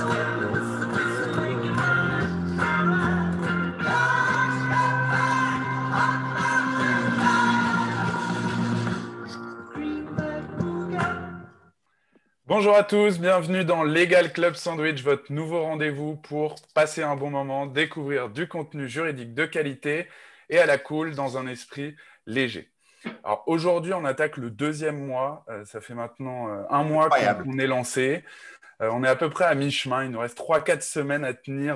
Bonjour à tous, bienvenue dans Legal Club Sandwich, votre nouveau rendez-vous pour passer un bon moment, découvrir du contenu juridique de qualité et à la cool dans un esprit léger. Alors aujourd'hui, on attaque le deuxième mois, ça fait maintenant un mois Incroyable. qu'on est lancé. On est à peu près à mi-chemin, il nous reste 3-4 semaines à tenir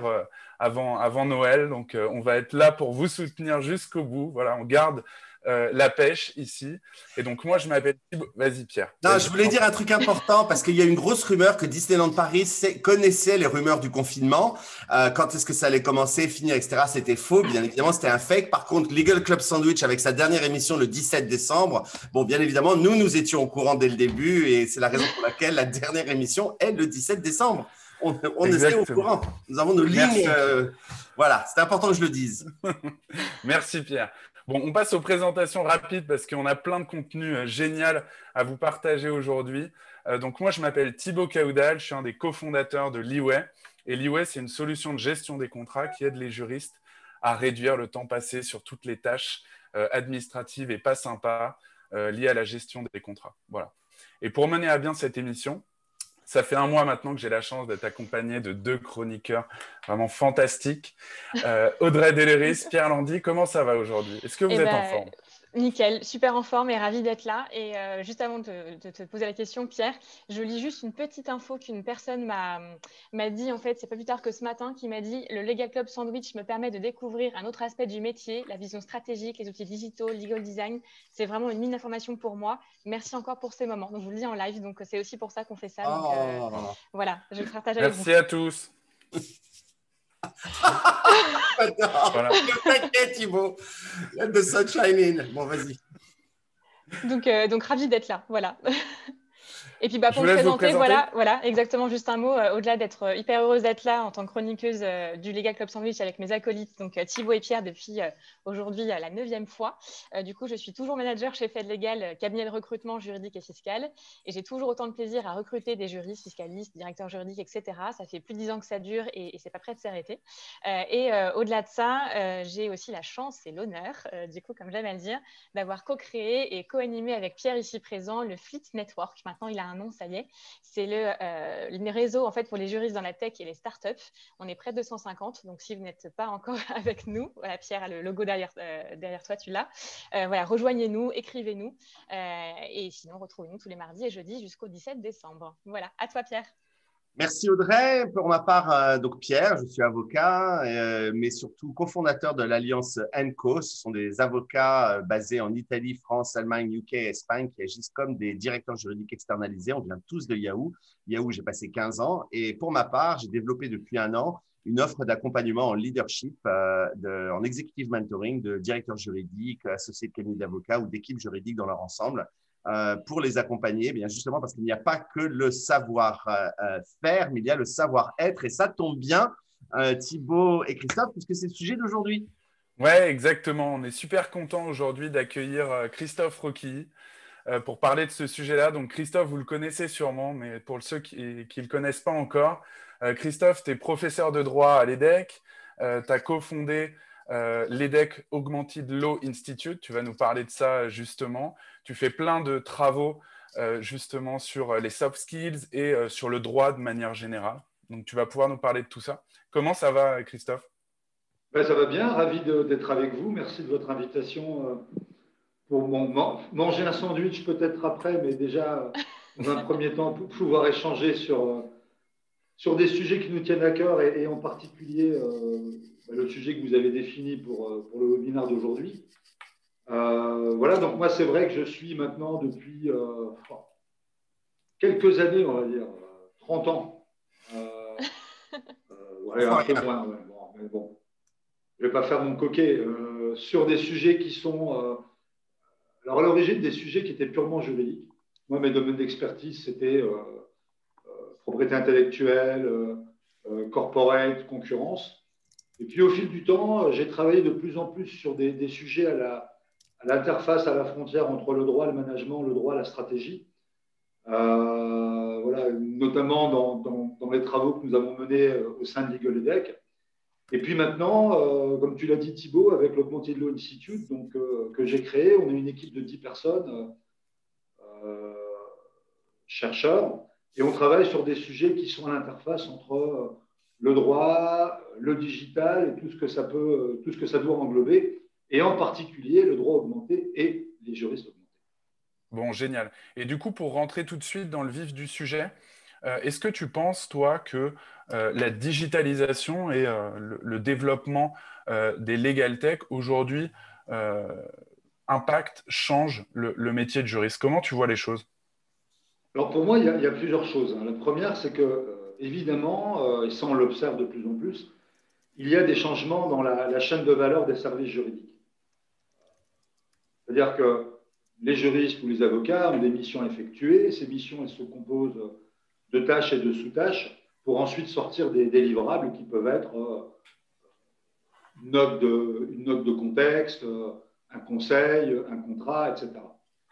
avant Noël, donc on va être là pour vous soutenir jusqu'au bout. Voilà, on garde la pêche ici. Et donc moi, je m'appelle Thibaut. Vas-y Pierre. Non, Vas-y. je voulais dire un truc important parce qu'il y a une grosse rumeur que Disneyland Paris connaissait les rumeurs du confinement. Quand est-ce que ça allait commencer, finir, etc. C'était faux. Bien évidemment, c'était un fake. Par contre, Legal Club Sandwich, avec sa dernière émission le 17 décembre, bon, bien évidemment, nous étions au courant dès le début et c'est la raison pour laquelle la dernière émission est le 17 décembre. On était au courant. Nous avons nos lignes. Voilà, c'est important que je le dise. Merci Pierre. Bon, on passe aux présentations rapides parce qu'on a plein de contenu génial à vous partager aujourd'hui. Donc moi, je m'appelle Thibaut Caoudal, je suis un des cofondateurs de Leeway. Et Leeway, c'est une solution de gestion des contrats qui aide les juristes à réduire le temps passé sur toutes les tâches administratives et pas sympas liées à la gestion des contrats. Voilà. Et pour mener à bien cette émission, ça fait un mois maintenant que j'ai la chance d'être accompagné de deux chroniqueurs vraiment fantastiques. Audrey Deléris, Pierre Landy, comment ça va aujourd'hui? Est-ce que vous êtes en forme? Nickel, super en forme et ravie d'être là. Et juste avant de te poser la question, Pierre, je lis juste une petite info qu'une personne m'a dit. En fait, c'est pas plus tard que ce matin qui m'a dit: le Legal Club Sandwich me permet de découvrir un autre aspect du métier, la vision stratégique, les outils digitaux, legal design. C'est vraiment une mine d'informations pour moi. Merci encore pour ces moments. Donc, je vous le dis en live. Donc, c'est aussi pour ça qu'on fait ça. Donc, voilà, je le partage avec vous. Merci à tous. Voilà. T'inquiète, Thibaut. Let the sunshine in. Bon, vas-y. Donc ravi d'être là. Voilà. Et puis pour me présenter, voilà, exactement, juste un mot, au-delà d'être hyper heureuse d'être là en tant que chroniqueuse du Legal Club Sandwich avec mes acolytes, donc Thibaut et Pierre depuis aujourd'hui la 9e fois. Du coup, je suis toujours manager chez Fed Legal, cabinet de recrutement juridique et fiscal, et j'ai toujours autant de plaisir à recruter des juristes, fiscalistes, directeurs juridiques, etc. Ça fait plus de 10 ans que ça dure et c'est pas prêt de s'arrêter. Au-delà de ça, j'ai aussi la chance et l'honneur, du coup, comme j'aime à le dire, d'avoir co-créé et co-animé avec Pierre ici présent le Fleet Network. Maintenant, il a un nom, ça y est. C'est le réseau en fait pour les juristes dans la tech et les startups. On est près de 250, donc si vous n'êtes pas encore avec nous, voilà, Pierre a le logo derrière toi, tu l'as. Voilà, rejoignez-nous, écrivez-nous, et sinon retrouvez-nous tous les mardis et jeudis jusqu'au 17 décembre. Voilà, à toi Pierre. Merci Audrey. Pour ma part, donc Pierre, je suis avocat, mais surtout cofondateur de l'Alliance ENCO. Ce sont des avocats basés en Italie, France, Allemagne, UK et Espagne qui agissent comme des directeurs juridiques externalisés. On vient tous de Yahoo. Yahoo, j'ai passé 15 ans. Et pour ma part, j'ai développé depuis un an une offre d'accompagnement en leadership, en executive mentoring de directeurs juridiques, associés de cabinets d'avocats ou d'équipes juridiques dans leur ensemble. Pour les accompagner, bien justement parce qu'il n'y a pas que le savoir-faire, mais il y a le savoir-être. Et ça tombe bien, Thibaut et Christophe, puisque c'est le sujet d'aujourd'hui. Ouais, exactement. On est super content aujourd'hui d'accueillir Christophe Roquilly pour parler de ce sujet-là. Donc Christophe, vous le connaissez sûrement, mais pour ceux qui ne le connaissent pas encore, Christophe, tu es professeur de droit à l'EDEC, tu as cofondé l'EDEC Augmented Law Institute. Tu vas nous parler de ça justement. Tu fais plein de travaux justement sur les soft skills et sur le droit de manière générale. Donc tu vas pouvoir nous parler de tout ça. Comment ça va, Christophe? Ça va bien, ravi d'être avec vous. Merci de votre invitation pour manger un sandwich peut-être après, mais déjà, dans un premier temps, pour pouvoir échanger sur des sujets qui nous tiennent à cœur et en particulier le sujet que vous avez défini pour le webinaire d'aujourd'hui. Voilà, donc moi, c'est vrai que je suis maintenant depuis quelques années, on va dire, 30 ans. Ouais, un peu moins, ouais, bon, mais bon. Je ne vais pas faire mon coquet, sur des sujets qui sont, alors à l'origine, des sujets qui étaient purement juridiques. Moi, mes domaines d'expertise, c'était propriété intellectuelle, corporate, concurrence. Et puis au fil du temps, j'ai travaillé de plus en plus sur des sujets à l'interface, à la frontière entre le droit, le management, le droit, la stratégie. Voilà, voilà, notamment dans les travaux que nous avons menés au sein de Legal EDEC. Et puis maintenant, comme tu l'as dit Thibaut, avec l'Augmented Law Institute donc, que j'ai créé, on est une équipe de 10 personnes, chercheurs, et on travaille sur des sujets qui sont à l'interface entre le droit, le digital et tout ce que ça doit englober, et en particulier le droit augmenté et les juristes augmentés. Bon, génial. Et du coup, pour rentrer tout de suite dans le vif du sujet, est-ce que tu penses, toi, que la digitalisation et le développement des legal tech aujourd'hui impactent, changent le métier de juriste? Comment tu vois les choses? Alors pour moi, il y a plusieurs choses. La première, c'est que, évidemment, et ça on l'observe de plus en plus, il y a des changements dans la chaîne de valeur des services juridiques. C'est-à-dire que les juristes ou les avocats ont des missions à effectuer. Ces missions, elles se composent de tâches et de sous-tâches pour ensuite sortir des livrables qui peuvent être une note de contexte, un conseil, un contrat, etc.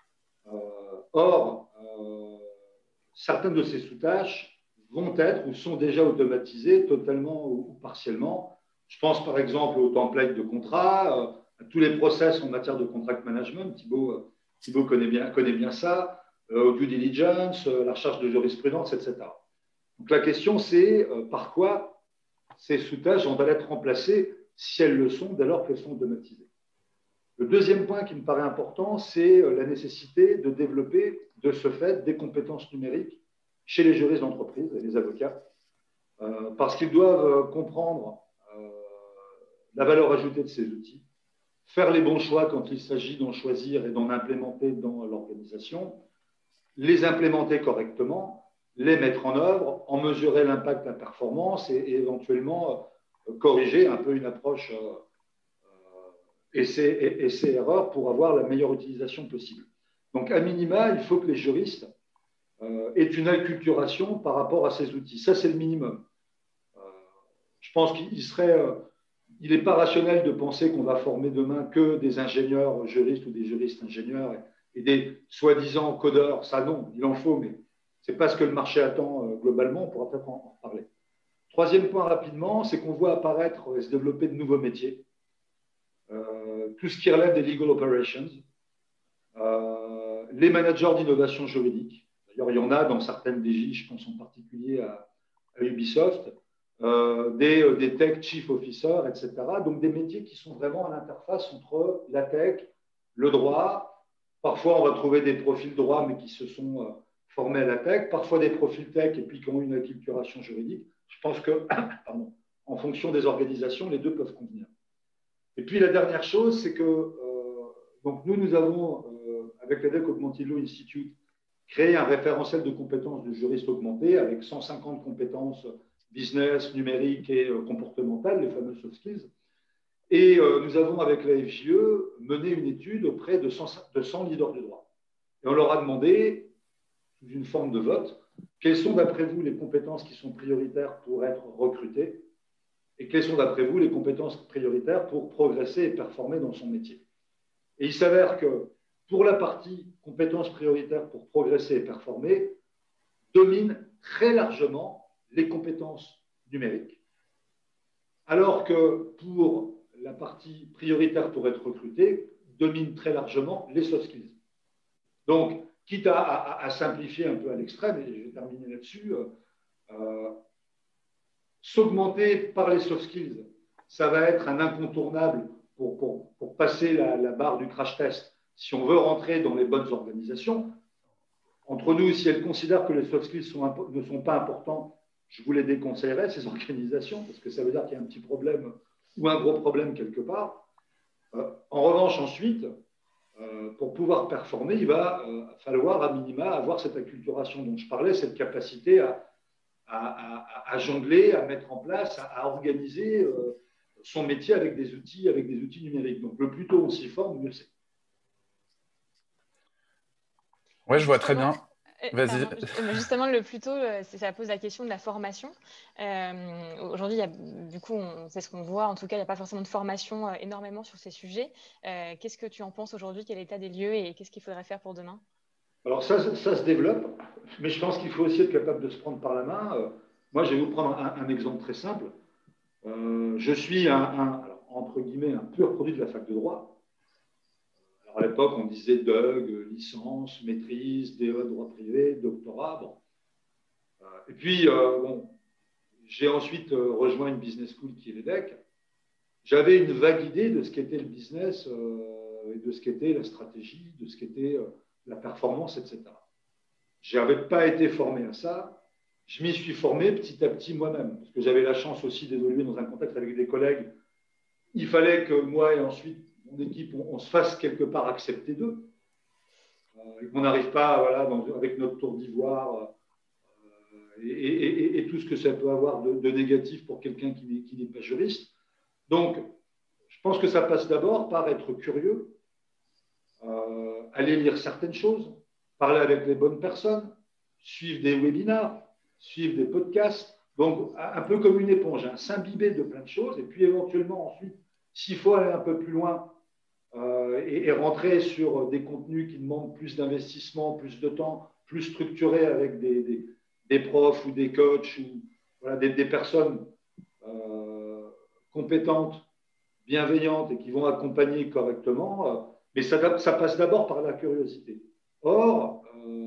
Or, certaines de ces sous-tâches vont être ou sont déjà automatisées totalement ou partiellement. Je pense par exemple au template de contrat, à tous les process en matière de contract management. Thibaut connaît bien ça, au due diligence, la recherche de jurisprudence, etc. Donc la question c'est par quoi ces sous-tâches vont être remplacées si elles le sont dès lors qu'elles sont automatisées. Le deuxième point qui me paraît important, c'est la nécessité de développer de ce fait des compétences numériques chez les juristes d'entreprise et les avocats, parce qu'ils doivent comprendre la valeur ajoutée de ces outils, faire les bons choix quand il s'agit d'en choisir et d'en implémenter dans l'organisation, les implémenter correctement, les mettre en œuvre, en mesurer l'impact, la performance et éventuellement corriger un peu une approche essais-erreurs pour avoir la meilleure utilisation possible. Donc, à minima, il faut que les juristes aient une acculturation par rapport à ces outils. Ça, c'est le minimum. Je pense il n'est pas rationnel de penser qu'on va former demain que des ingénieurs juristes ou des juristes ingénieurs et des soi-disant codeurs. Ça, non, il en faut, mais ce n'est pas ce que le marché attend globalement. On pourra peut-être en reparler. Troisième point rapidement, c'est qu'on voit apparaître et se développer de nouveaux métiers. Tout ce qui relève des legal operations, les managers d'innovation juridique. D'ailleurs, il y en a dans certaines DG, je pense en particulier à Ubisoft, des tech chief officers, etc. Donc des métiers qui sont vraiment à l'interface entre la tech, le droit. Parfois, on va trouver des profils droit, mais qui se sont formés à la tech. Parfois, des profils tech et puis qui ont une acculturation juridique. Je pense que, pardon, en fonction des organisations, les deux peuvent convenir. Et puis la dernière chose, c'est que donc nous avons, avec l'EDEC Augmented Law Institute, créé un référentiel de compétences de juristes augmentés avec 150 compétences business, numériques et comportementales, les fameux soft skills. Et nous avons, avec la FJE, mené une étude auprès de 100 leaders de droit. Et on leur a demandé, sous une forme de vote, quelles sont d'après vous les compétences qui sont prioritaires pour être recrutées et quelles sont, d'après vous, les compétences prioritaires pour progresser et performer dans son métier. Et il s'avère que pour la partie compétences prioritaires pour progresser et performer, domine très largement les compétences numériques, alors que pour la partie prioritaire pour être recruté, domine très largement les soft skills. Donc, quitte à simplifier un peu à l'extrême, et je vais terminer là-dessus, s'augmenter par les soft skills, ça va être un incontournable pour passer la barre du crash test. Si on veut rentrer dans les bonnes organisations, entre nous, si elles considèrent que les soft skills ne sont pas importants, je vous les déconseillerais, ces organisations, parce que ça veut dire qu'il y a un petit problème ou un gros problème quelque part. En revanche, ensuite, pour pouvoir performer, il va falloir à minima avoir cette acculturation dont je parlais, cette capacité à jongler, à mettre en place, à organiser son métier avec des outils numériques. Donc, le plus tôt on s'y forme, mieux c'est. Oui, je vois très bien. Vas-y. Justement, le plus tôt, ça pose la question de la formation. Aujourd'hui, du coup, c'est ce qu'on voit. En tout cas, il n'y a pas forcément de formation énormément sur ces sujets. Qu'est-ce que tu en penses aujourd'hui? Quel est l'état des lieux et qu'est-ce qu'il faudrait faire pour demain? Alors ça se développe, mais je pense qu'il faut aussi être capable de se prendre par la main. Moi, je vais vous prendre un exemple très simple. Je suis alors, entre guillemets, un pur produit de la fac de droit. Alors, à l'époque, on disait DUG, licence, maîtrise, DE, droit privé, doctorat. Bon. Et puis, bon, j'ai ensuite rejoint une business school qui est l'EDEC. J'avais une vague idée de ce qu'était le business et de ce qu'était la stratégie, de ce qu'était la performance, etc. Je n'avais pas été formé à ça. Je m'y suis formé petit à petit moi-même, parce que j'avais la chance aussi d'évoluer dans un contexte avec des collègues. Il fallait que moi et ensuite mon équipe, on se fasse quelque part accepter d'eux, et qu'on n'arrive pas voilà, avec notre tour d'ivoire et tout ce que ça peut avoir de négatif pour quelqu'un qui n'est pas juriste. Donc, je pense que ça passe d'abord par être curieux, aller lire certaines choses, parler avec les bonnes personnes, suivre des webinars, suivre des podcasts. Donc, un peu comme une éponge, hein, s'imbiber de plein de choses et puis éventuellement ensuite, s'il faut aller un peu plus loin et rentrer sur des contenus qui demandent plus d'investissement, plus de temps, plus structurés avec des profs ou des coachs ou voilà, des personnes compétentes, bienveillantes et qui vont accompagner correctement. Mais ça passe d'abord par la curiosité. Or,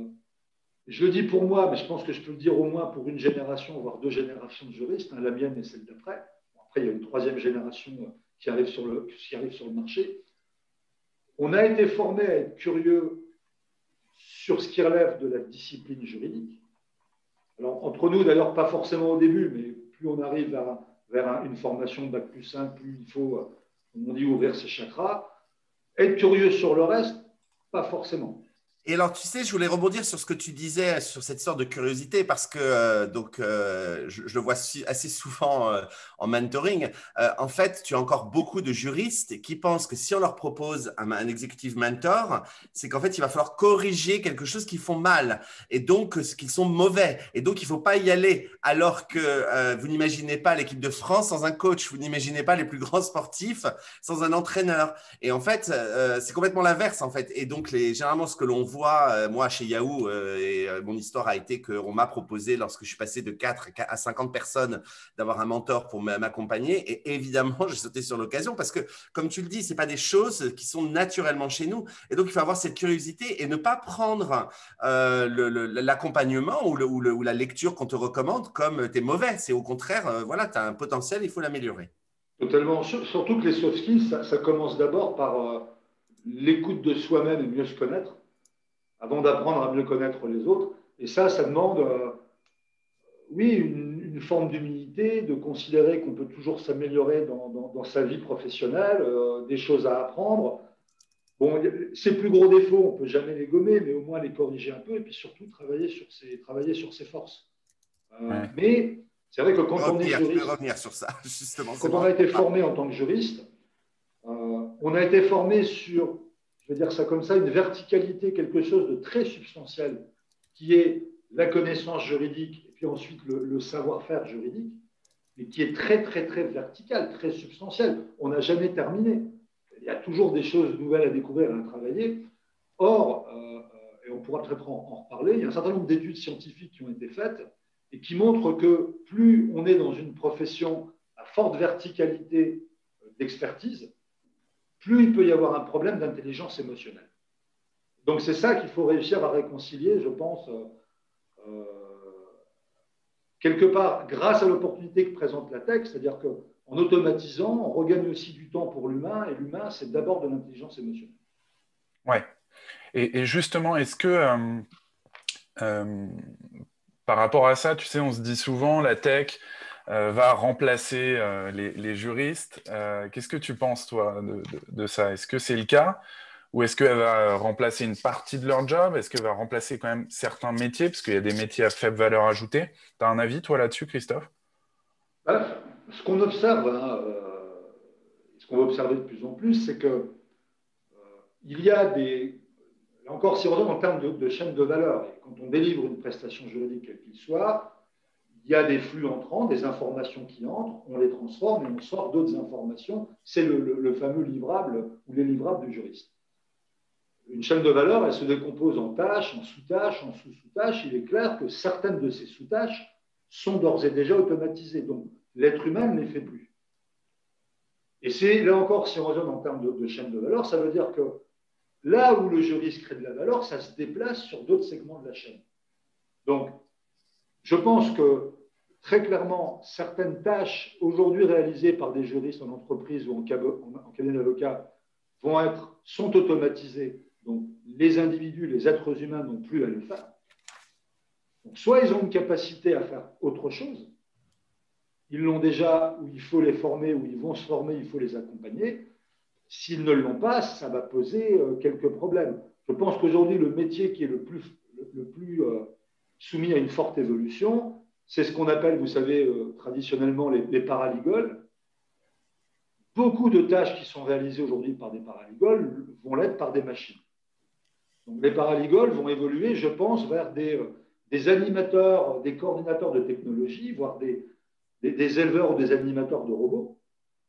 je le dis pour moi, mais je pense que je peux le dire au moins pour une génération, voire deux générations de juristes, hein, la mienne et celle d'après. Après, il y a une troisième génération qui arrive sur le marché. On a été formé à être curieux sur ce qui relève de la discipline juridique. Alors, entre nous, d'ailleurs, pas forcément au début, mais plus on arrive vers une formation de Bac plus 5, plus il faut, comme on dit, ouvrir ses chakras. Être curieux sur le reste, pas forcément. Et alors, tu sais, je voulais rebondir sur ce que tu disais, sur cette sorte de curiosité, parce que je le vois assez souvent en mentoring. En fait, tu as encore beaucoup de juristes qui pensent que si on leur propose un executive mentor, c'est qu'en fait, il va falloir corriger quelque chose qu'ils font mal, et donc qu'ils sont mauvais. Et donc, il ne faut pas y aller, alors que vous n'imaginez pas l'équipe de France sans un coach, vous n'imaginez pas les plus grands sportifs sans un entraîneur. Et en fait, c'est complètement l'inverse, en fait. Et donc, généralement, ce que l'on voit, moi, chez Yahoo, mon histoire a été qu'on m'a proposé, lorsque je suis passé de 4 à 50 personnes, d'avoir un mentor pour m'accompagner. Et évidemment, j'ai sauté sur l'occasion parce que, comme tu le dis, ce n'est pas des choses qui sont naturellement chez nous. Et donc, il faut avoir cette curiosité et ne pas prendre l'accompagnement ou la lecture qu'on te recommande comme tu es mauvais. C'est au contraire, voilà, tu as un potentiel, il faut l'améliorer. Totalement. Surtout que les soft skills, ça commence d'abord par l'écoute de soi-même et mieux se connaître, avant d'apprendre à mieux connaître les autres. Et ça demande, oui, une forme d'humilité, de considérer qu'on peut toujours s'améliorer dans sa vie professionnelle, des choses à apprendre. Bon, ses plus gros défauts, on ne peut jamais les gommer, mais au moins les corriger un peu, et puis surtout travailler sur ses forces. Ouais. Mais c'est vrai que quand on est juriste, revenir sur ça, justement, quand on a été formé en tant que juriste, on a été formé sur, je vais dire ça comme ça, une verticalité, quelque chose de très substantiel, qui est la connaissance juridique et puis ensuite le savoir-faire juridique, mais qui est très, très, très vertical, très substantiel. On n'a jamais terminé. Il y a toujours des choses nouvelles à découvrir et à travailler. Or, et on pourra peut-être en reparler, il y a un certain nombre d'études scientifiques qui ont été faites et qui montrent que plus on est dans une profession à forte verticalité d'expertise, plus il peut y avoir un problème d'intelligence émotionnelle. Donc c'est ça qu'il faut réussir à réconcilier, je pense, quelque part grâce à l'opportunité que présente la tech, c'est-à-dire qu'en automatisant, on regagne aussi du temps pour l'humain, et l'humain, c'est d'abord de l'intelligence émotionnelle. Ouais. Et justement, est-ce que par rapport à ça, tu sais, on se dit souvent la tech va remplacer les juristes. Qu'est-ce que tu penses, toi, de ça? Est-ce que c'est le cas? Ou est-ce qu'elle va remplacer une partie de leur job? Est-ce qu'elle va remplacer quand même certains métiers? Parce qu'il y a des métiers à faible valeur ajoutée. Tu as un avis, toi, là-dessus, Christophe? Ce qu'on observe, hein, ce qu'on va observer de plus en plus, c'est que il y a des… Là encore, si on regarde en termes de chaîne de valeur, et quand on délivre une prestation juridique, quelle qu'il soit, il y a des flux entrants, des informations qui entrent, on les transforme et on sort d'autres informations. C'est le fameux livrable ou les livrables du juriste. une chaîne de valeur, elle se décompose en tâches, en sous-tâches, en sous-sous-tâches. Il est clair que certaines de ces sous-tâches sont d'ores et déjà automatisées. Donc, l'être humain ne les fait plus. Et c'est, là encore, si on raisonne en termes de chaîne de valeur, ça veut dire que là où le juriste crée de la valeur, ça se déplace sur d'autres segments de la chaîne. Donc, je pense que très clairement, certaines tâches aujourd'hui réalisées par des juristes en entreprise ou en cabinet d'avocat sont automatisées. Donc, les individus, les êtres humains n'ont plus à le faire. Donc, soit ils ont une capacité à faire autre chose, ils l'ont déjà, ou il faut les former, ou ils vont se former, il faut les accompagner. S'ils ne l'ont pas, ça va poser quelques problèmes. Je pense qu'aujourd'hui, le métier qui est le plus soumis à une forte évolution, c'est ce qu'on appelle, vous savez, traditionnellement les paralegals. Beaucoup de tâches qui sont réalisées aujourd'hui par des paralegals vont l'être par des machines. Donc, les paralegals vont évoluer, je pense, vers des animateurs, des coordinateurs de technologie, voire des éleveurs ou des animateurs de robots.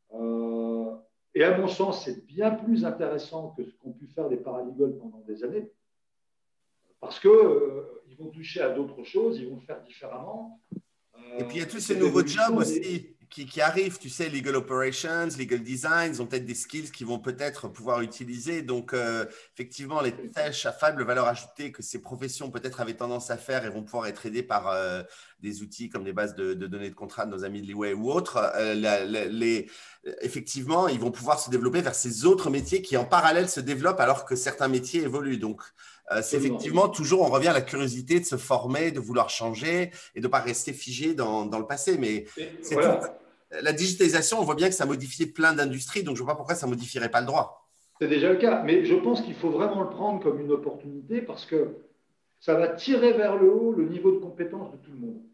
Et à mon sens, c'est bien plus intéressant que ce qu'ont pu faire les paralegals pendant des années, parce qu'ils vont toucher à d'autres choses, ils vont le faire différemment. Et puis, il y a tous ces nouveaux jobs aussi qui arrivent, tu sais, legal operations, legal design, ils ont peut-être des skills qu'ils vont peut-être pouvoir utiliser. Donc, effectivement, les tâches à faible valeur ajoutée que ces professions peut-être avaient tendance à faire et vont pouvoir être aidées par des outils comme des bases de données de contrats de nos amis de Leeway ou autres, effectivement, ils vont pouvoir se développer vers ces autres métiers qui, en parallèle, se développent alors que certains métiers évoluent. Donc, c'est effectivement toujours, on revient à la curiosité de se former, de vouloir changer et de ne pas rester figé dans le passé. Mais c'est voilà. La digitalisation, on voit bien que ça a modifié plein d'industries, donc je ne vois pas pourquoi ça ne modifierait pas le droit. C'est déjà le cas, mais je pense qu'il faut vraiment le prendre comme une opportunité parce que ça va tirer vers le haut le niveau de compétence de tout le monde.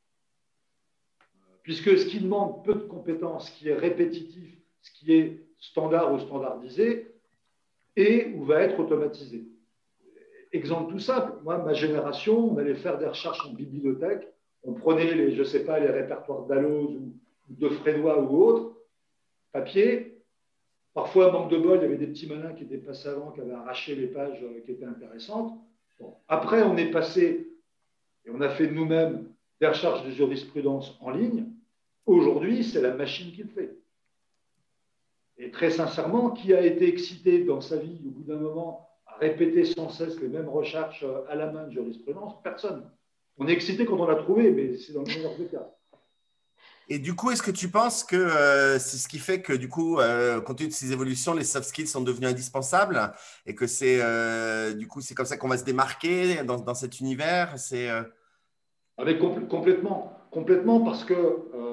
Puisque ce qui demande peu de compétences, ce qui est répétitif, ce qui est standard ou standardisé, est ou va être automatisé. Exemple tout simple, moi, ma génération, on allait faire des recherches en bibliothèque, on prenait les, je sais pas, les répertoires d'Alloz ou de Frédois ou autres, papier. Parfois, manque de bol, il y avait des petits malins qui étaient passés avant, qui avaient arraché les pages qui étaient intéressantes. Bon. Après, on est passé, et on a fait nous-mêmes des recherches de jurisprudence en ligne. Aujourd'hui, c'est la machine qui le fait. Et très sincèrement, qui a été excité dans sa vie, au bout d'un moment, à répéter sans cesse les mêmes recherches à la main de jurisprudence? Personne. On est excité quand on l'a trouvé, mais c'est dans le meilleur des cas. Et du coup, est-ce que tu penses que c'est ce qui fait que, du coup, compte tenu de ces évolutions, les soft skills sont devenus indispensables et que c'est du coup, c'est comme ça qu'on va se démarquer dans cet univers? Avec complètement, parce que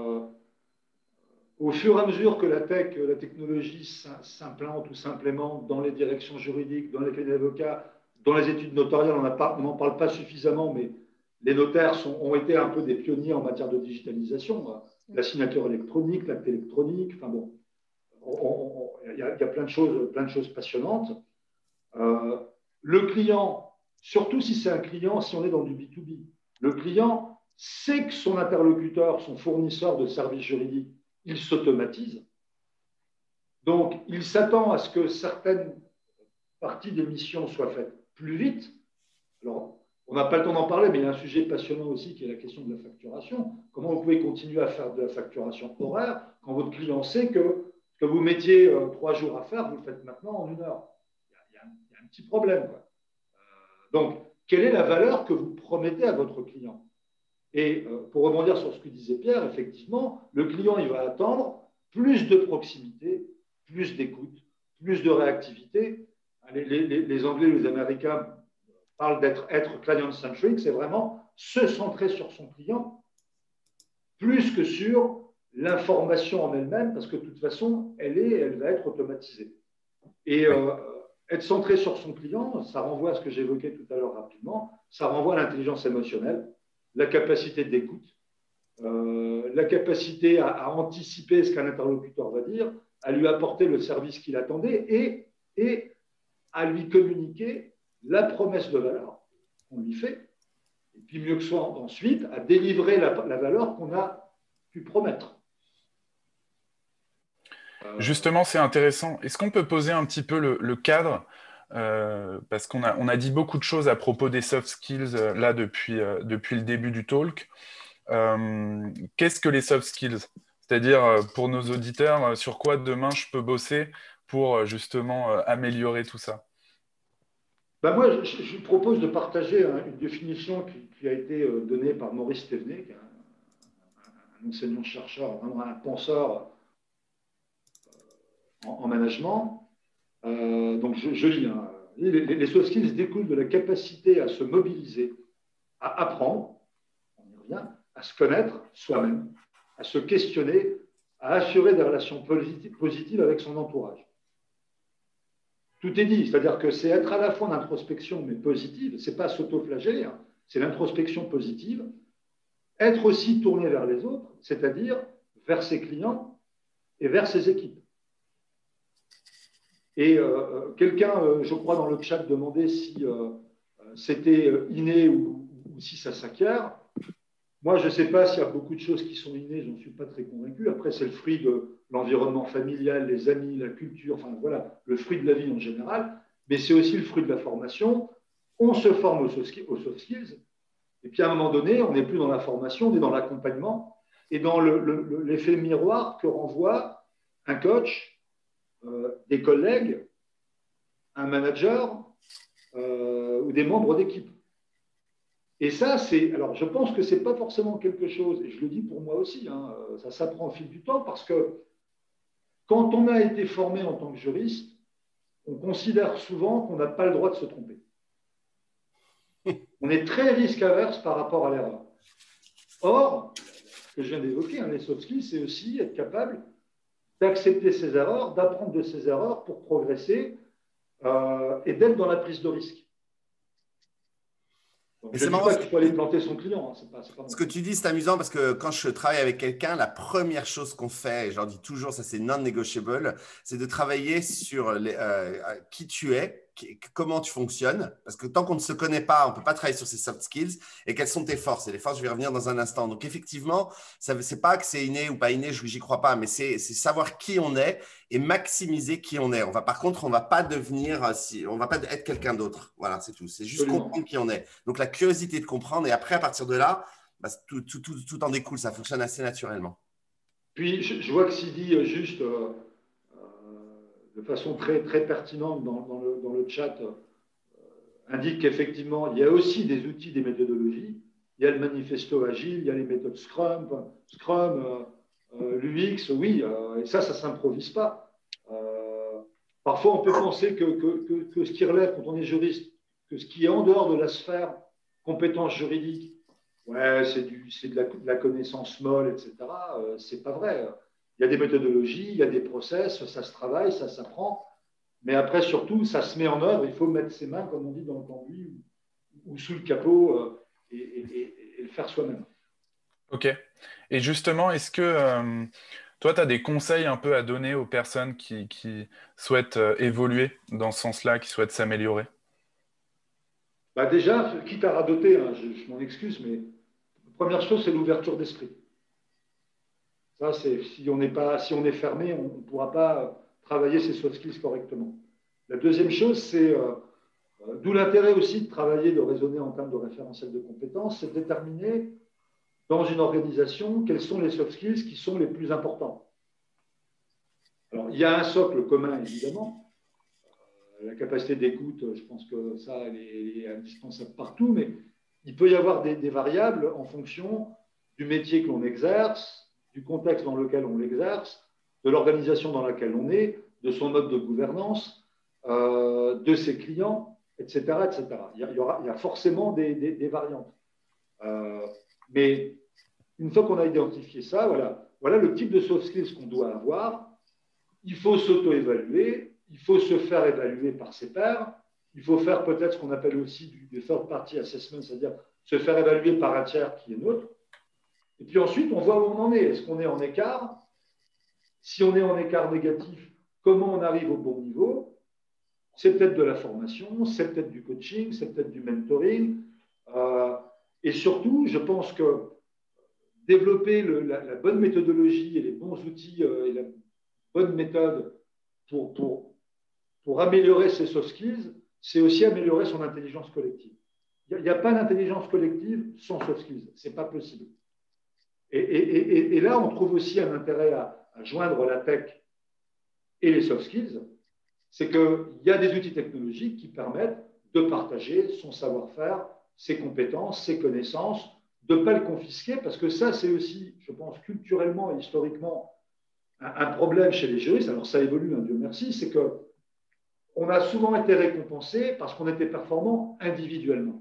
au fur et à mesure que la technologie s'implante ou s'implémente dans les directions juridiques, dans les cabinets d'avocats, dans les études notariales, on n'en parle pas suffisamment, mais les notaires ont été un peu des pionniers en matière de digitalisation. La signature électronique, l'acte électronique, enfin bon, il y a plein de choses passionnantes. Le client, surtout si c'est un client, si on est dans du B2B, le client sait que son interlocuteur, son fournisseur de services juridiques, il s'automatise. Donc, il s'attend à ce que certaines parties des missions soient faites plus vite. Alors, on n'a pas le temps d'en parler, mais il y a un sujet passionnant aussi qui est la question de la facturation. Comment vous pouvez continuer à faire de la facturation horaire quand votre client sait que vous mettiez 3 jours à faire, vous le faites maintenant en 1 heure? Il y a un petit problème, quoi. Donc, quelle est la valeur que vous promettez à votre client? Et pour rebondir sur ce que disait Pierre, effectivement, le client, il va attendre plus de proximité, plus d'écoute, plus de réactivité. Les Anglais, les Américains parle d'être client-centric, c'est vraiment se centrer sur son client plus que sur l'information en elle-même, parce que de toute façon, elle va être automatisée. Et être centré sur son client, ça renvoie à ce que j'évoquais tout à l'heure rapidement, ça renvoie à l'intelligence émotionnelle, la capacité d'écoute, la capacité à anticiper ce qu'un interlocuteur va dire, à lui apporter le service qu'il attendait et à lui communiquer la promesse de valeur qu'on lui fait, et puis mieux que soit ensuite, à délivrer la valeur qu'on a pu promettre. Justement, c'est intéressant. Est-ce qu'on peut poser un petit peu le cadre parce qu'on a dit beaucoup de choses à propos des soft skills là depuis le début du talk. Qu'est-ce que les soft skills? C'est-à-dire, pour nos auditeurs, sur quoi demain je peux bosser pour justement améliorer tout ça? Ben moi, je vous propose de partager une définition qui a été donnée par Maurice Thévenet, qui est un enseignant-chercheur, vraiment un penseur en management. Donc, je lis. Hein. Les soft skills découlent de la capacité à se mobiliser, à apprendre, on y revient, à se connaître soi-même, à se questionner, à assurer des relations positives avec son entourage. Tout est dit, c'est-à-dire que c'est être à la fois en introspection, mais positive, c'est pas s'auto-flageller, hein, c'est l'introspection positive, être aussi tourné vers les autres, c'est-à-dire vers ses clients et vers ses équipes. Et quelqu'un, je crois, dans le chat demandait si c'était inné ou si ça s'acquiert. Moi, je ne sais pas s'il y a beaucoup de choses qui sont innées, je n'en suis pas très convaincu. Après, c'est le fruit de l'environnement familial, les amis, la culture, enfin voilà, le fruit de la vie en général, mais c'est aussi le fruit de la formation. On se forme aux soft skills, et puis à un moment donné, on n'est plus dans la formation, on est dans l'accompagnement et dans l'effet miroir que renvoie un coach, des collègues, un manager ou des membres d'équipe. Et ça, c'est. Alors, je pense que ce n'est pas forcément quelque chose, et je le dis pour moi aussi, hein, ça s'apprend au fil du temps, parce que quand on a été formé en tant que juriste, on considère souvent qu'on n'a pas le droit de se tromper. On est très risque averse par rapport à l'erreur. Or, ce que je viens d'évoquer, hein, les soft skills, c'est aussi être capable d'accepter ses erreurs, d'apprendre de ses erreurs pour progresser et d'être dans la prise de risque. Donc, je ne dis pas qu'il faut aller planter son client. Hein, c'est pas ce que tu dis, c'est amusant parce que quand je travaille avec quelqu'un, la première chose qu'on fait, et je leur dis toujours, ça c'est non-negotiable, c'est de travailler sur qui tu es, comment tu fonctionnes. Parce que tant qu'on ne se connaît pas, on ne peut pas travailler sur ces soft skills. Et quelles sont tes forces? Et les forces, je vais revenir dans un instant. Donc effectivement, ce n'est pas que c'est inné ou pas inné, j'y crois pas, mais c'est savoir qui on est et maximiser qui on est. Par contre, on ne va pas devenir, on va pas être quelqu'un d'autre. Voilà, c'est tout. C'est juste comprendre qui on est. Donc la curiosité de comprendre et après, à partir de là, bah, tout en découle. Ça fonctionne assez naturellement. Puis, je vois que Sidi, juste de façon très, très pertinente dans le chat, indique qu'effectivement, il y a aussi des outils, des méthodologies. Il y a le manifesto agile, il y a les méthodes Scrum, l'UX, oui, et ça ne s'improvise pas. Parfois, on peut penser que ce qui relève, quand on est juriste, que ce qui est en dehors de la sphère compétence juridique, ouais, c'est de la connaissance molle, etc. C'est pas vrai. Il y a des méthodologies, il y a des process, ça se travaille, ça s'apprend. Mais après, surtout, ça se met en œuvre. Il faut mettre ses mains, comme on dit, dans le cambouis ou sous le capot et le faire soi-même. Ok. Et justement, est-ce que toi, tu as des conseils un peu à donner aux personnes qui souhaitent évoluer dans ce sens-là, qui souhaitent s'améliorer? Bah déjà, quitte à radoter, hein, je m'en excuse, mais la première chose, c'est l'ouverture d'esprit. Ça, c'est si on est fermé, on ne pourra pas travailler ses soft skills correctement. La deuxième chose, c'est d'où l'intérêt aussi de travailler, de raisonner en termes de référentiel de compétences, c'est de déterminer dans une organisation quels sont les soft skills qui sont les plus importants. Alors, il y a un socle commun, évidemment. La capacité d'écoute, je pense que ça, elle est indispensable partout, mais il peut y avoir des variables en fonction du métier que l'on exerce, du contexte dans lequel on l'exerce, de l'organisation dans laquelle on est, de son mode de gouvernance, de ses clients, etc. etc. Il y a forcément des variantes. Mais une fois qu'on a identifié ça, voilà le type de soft skills qu'on doit avoir. Il faut s'auto-évaluer, il faut se faire évaluer par ses pairs, il faut faire peut-être ce qu'on appelle aussi du third party assessment, c'est-à-dire se faire évaluer par un tiers qui est neutre. Et puis ensuite, on voit où on en est. Est-ce qu'on est en écart? Si on est en écart négatif, comment on arrive au bon niveau? C'est peut-être de la formation, c'est peut-être du coaching, c'est peut-être du mentoring. Et surtout, je pense que développer la bonne méthodologie et les bons outils et la bonne méthode pour pour améliorer ses soft skills, c'est aussi améliorer son intelligence collective. Il n'y a pas d'intelligence collective sans soft skills. Ce n'est pas possible. Et là, on trouve aussi un intérêt à joindre la tech et les soft skills. C'est qu'il y a des outils technologiques qui permettent de partager son savoir-faire, ses compétences, ses connaissances, de ne pas le confisquer, parce que ça, c'est aussi, je pense, culturellement et historiquement, un problème chez les juristes. Alors, ça évolue, Dieu merci, c'est qu'on a souvent été récompensé parce qu'on était performant individuellement.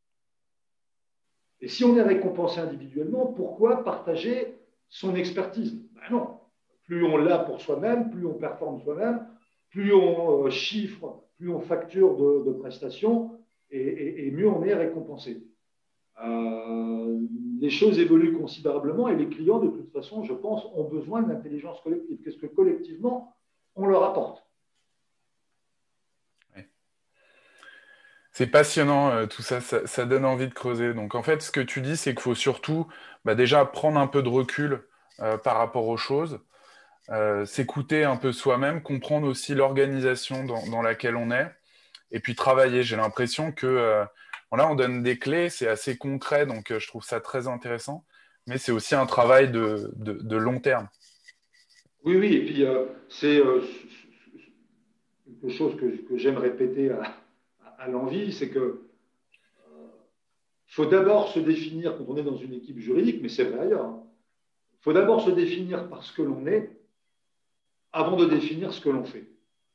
Et si on est récompensé individuellement, pourquoi partager son expertise? Ben non. Plus on l'a pour soi-même, plus on performe soi-même, plus on chiffre, plus on facture de prestations, et mieux on est récompensé. Les choses évoluent considérablement et les clients, de toute façon, je pense, ont besoin de l'intelligence collective. Qu'est-ce que collectivement, on leur apporte? C'est passionnant, tout ça, ça donne envie de creuser. Donc, en fait, ce que tu dis, c'est qu'il faut surtout déjà prendre un peu de recul par rapport aux choses, s'écouter un peu soi-même, comprendre aussi l'organisation dans laquelle on est, et puis travailler. J'ai l'impression que voilà, on donne des clés, c'est assez concret, donc je trouve ça très intéressant, mais c'est aussi un travail de long terme. Oui, oui, et puis c'est quelque chose que j'aime répéter à l'envi, c'est que faut d'abord se définir quand on est dans une équipe juridique, mais c'est vrai ailleurs. Il faut d'abord se définir par ce que l'on est avant de définir ce que l'on fait.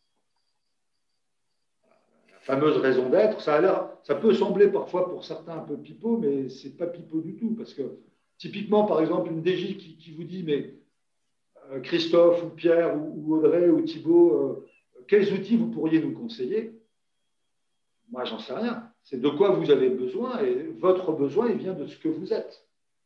La fameuse raison d'être, ça peut sembler parfois pour certains un peu pipeau, mais ce n'est pas pipeau du tout. Parce que typiquement, par exemple, une DJ qui vous dit, mais Christophe ou Pierre ou Audrey ou Thibaut, quels outils vous pourriez nous conseiller? Moi, j'en sais rien. C'est de quoi vous avez besoin et votre besoin, il vient de ce que vous êtes.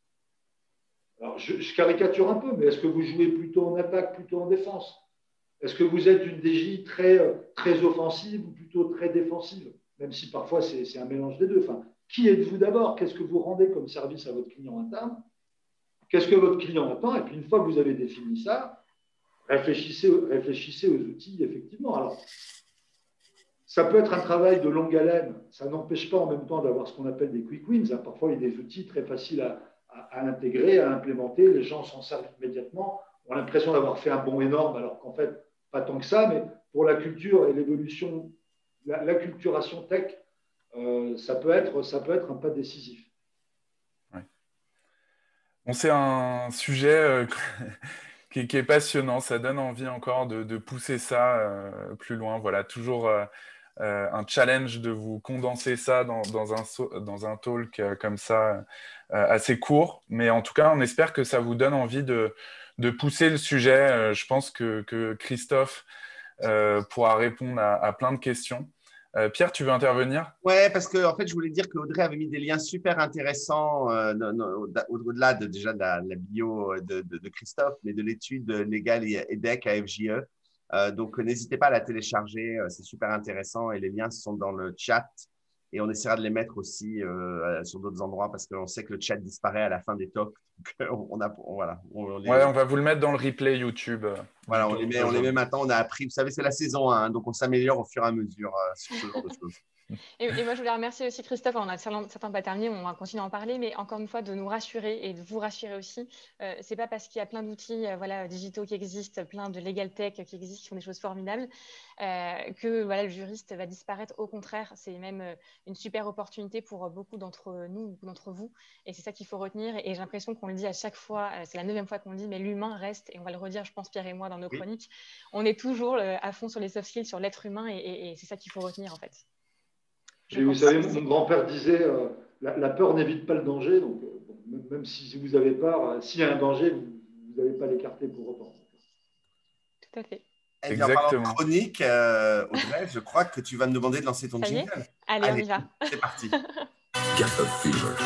Alors, je caricature un peu, mais est-ce que vous jouez plutôt en attaque, plutôt en défense? Est-ce que vous êtes une DJ très offensive ou plutôt très défensive? Même si parfois c'est un mélange des deux. Enfin, qui êtes-vous d'abord? Qu'est-ce que vous rendez comme service à votre client interne? Qu'est-ce que votre client attend? Et puis, une fois que vous avez défini ça, réfléchissez aux outils, effectivement. Alors, ça peut être un travail de longue haleine. Ça n'empêche pas en même temps d'avoir ce qu'on appelle des quick wins. Parfois, il y a des outils très faciles à intégrer, à implémenter. Les gens s'en servent immédiatement, ont l'impression d'avoir fait un bond énorme, alors qu'en fait, pas tant que ça. Mais pour la culture et l'évolution, l'acculturation tech, ça peut être un pas décisif. Ouais. Bon, c'est un sujet qui est passionnant. Ça donne envie encore de pousser ça plus loin. Voilà, toujours un challenge de vous condenser ça dans un talk comme ça, assez court. Mais en tout cas, on espère que ça vous donne envie de pousser le sujet. Je pense que Christophe pourra répondre à plein de questions. Pierre, tu veux intervenir? Ouais, parce que en fait, je voulais dire qu'Audrey avait mis des liens super intéressants au-delà déjà de la bio de Christophe, mais de l'étude légale EDEC à FJE. Donc, n'hésitez pas à la télécharger, c'est super intéressant et les liens sont dans le chat et on essaiera de les mettre aussi sur d'autres endroits parce qu'on sait que le chat disparaît à la fin des talks. Donc, on va vous le mettre dans le replay YouTube. Voilà, on les met maintenant, on a appris, vous savez, c'est la saison 1, donc on s'améliore au fur et à mesure sur ce genre de choses. Et moi, je voulais remercier aussi Christophe. On a certains pas terminés, on va continuer à en parler, mais encore une fois, de nous rassurer et de vous rassurer aussi. C'est pas parce qu'il y a plein d'outils digitaux qui existent, plein de legal tech qui existent, qui font des choses formidables, que le juriste va disparaître. Au contraire, c'est même une super opportunité pour beaucoup d'entre nous, beaucoup d'entre vous. Et c'est ça qu'il faut retenir. Et j'ai l'impression qu'on le dit à chaque fois, c'est la 9e fois qu'on le dit, mais l'humain reste, et on va le redire, je pense, Pierre et moi, dans nos chroniques. On est toujours à fond sur les soft skills, sur l'être humain, et c'est ça qu'il faut retenir, en fait. Et vous savez, mon grand-père disait la peur n'évite pas le danger. Donc, même si vous avez peur, s'il y a un danger, vous n'allez pas l'écarter pour autant. Tout à fait. Et en parlant de chronique, Audrey, je crois que tu vas me demander de lancer ton jingle. Allez, on y va. C'est parti. Get the fever.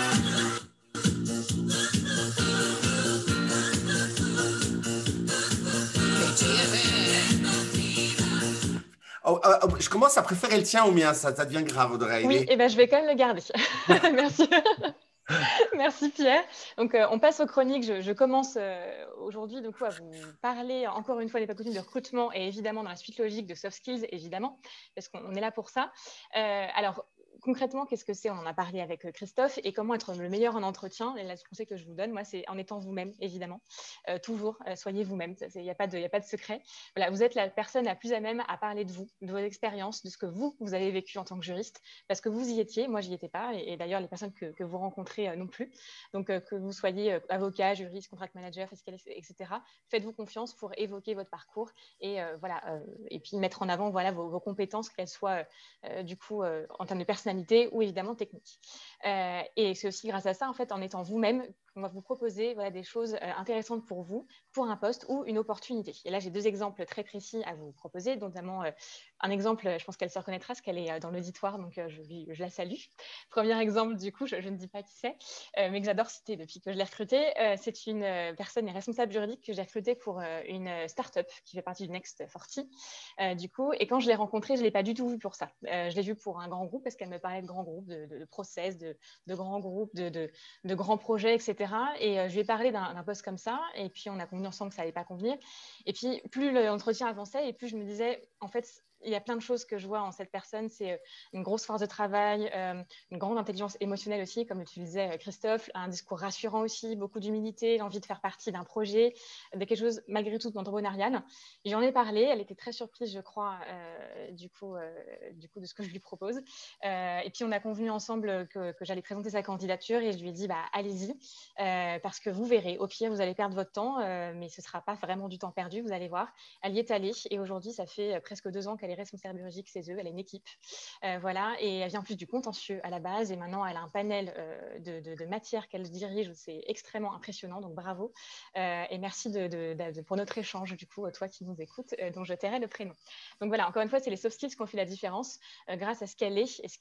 Je commence à préférer le tien au mien, ça devient grave, Audrey. Oui, et je vais quand même le garder. Merci. Merci Pierre. Donc, on passe aux chroniques. Je commence aujourd'hui du coup, à vous parler, encore une fois, des pas coutumes de recrutement et évidemment dans la suite logique de soft skills, évidemment, parce qu'on est là pour ça. Alors, concrètement, qu'est-ce que c'est? On en a parlé avec Christophe et comment être le meilleur en entretien. Et là, le conseil que je vous donne, moi, c'est en étant vous-même, évidemment. Toujours, soyez vous-même. Il n'y a pas de secret. Voilà, vous êtes la personne la plus à même à parler de vous, de vos expériences, de ce que vous avez vécu en tant que juriste, parce que vous y étiez. Moi, j'y étais pas. Et d'ailleurs, les personnes que vous rencontrez non plus. Donc, que vous soyez avocat, juriste, contract manager, fiscaliste, etc. Faites-vous confiance pour évoquer votre parcours et et puis mettre en avant vos compétences, qu'elles soient du coup en termes de personnalité ou évidemment technique. Et c'est aussi grâce à ça, en fait, en étant vous-même, qu'on va vous proposer des choses intéressantes pour vous, pour un poste ou une opportunité. Et là, j'ai 2 exemples très précis à vous proposer, notamment un exemple, je pense qu'elle se reconnaîtra, parce qu'elle est dans l'auditoire, donc je la salue. Premier exemple, du coup, je ne dis pas qui c'est, mais que j'adore citer depuis que je l'ai recrutée. C'est une personne responsable juridique que j'ai recrutée pour une start-up qui fait partie du Next 40. Du coup, et quand je l'ai rencontrée, je ne l'ai pas du tout vue pour ça. Je l'ai vue pour un grand groupe, parce qu'elle me parlait de grands groupes, de process, de grands groupes, de grands projets, etc. Et je lui ai parlé d'un poste comme ça, et puis on a convenu ensemble que ça n'allait pas convenir. Et puis, plus l'entretien avançait, et plus je me disais, en fait, il y a plein de choses que je vois en cette personne. C'est une grosse force de travail, une grande intelligence émotionnelle aussi, comme tu le disais, Christophe, un discours rassurant aussi, beaucoup d'humilité, l'envie de faire partie d'un projet, de quelque chose malgré tout d'entrepreneurial. J'en ai parlé, elle était très surprise, je crois, du coup, de ce que je lui propose. Et puis, on a convenu ensemble que j'allais présenter sa candidature et je lui ai dit, allez-y, parce que vous verrez, au pire, vous allez perdre votre temps, mais ce ne sera pas vraiment du temps perdu, vous allez voir. Elle y est allée et aujourd'hui, ça fait presque 2 ans qu'elle est responsable juridique chez eux, elle a une équipe, voilà, et elle vient en plus du contentieux à la base et maintenant elle a un panel de matières qu'elle dirige, c'est extrêmement impressionnant, donc bravo, et merci pour notre échange, du coup, toi qui nous écoutes, dont je tairai le prénom. Donc voilà, encore une fois, c'est les soft skills qui ont fait la différence grâce à ce qu'elle est et